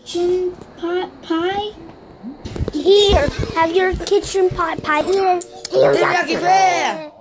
kitchen pot pie? Here, have your kitchen pot pie. Here, Teriyaki Bear!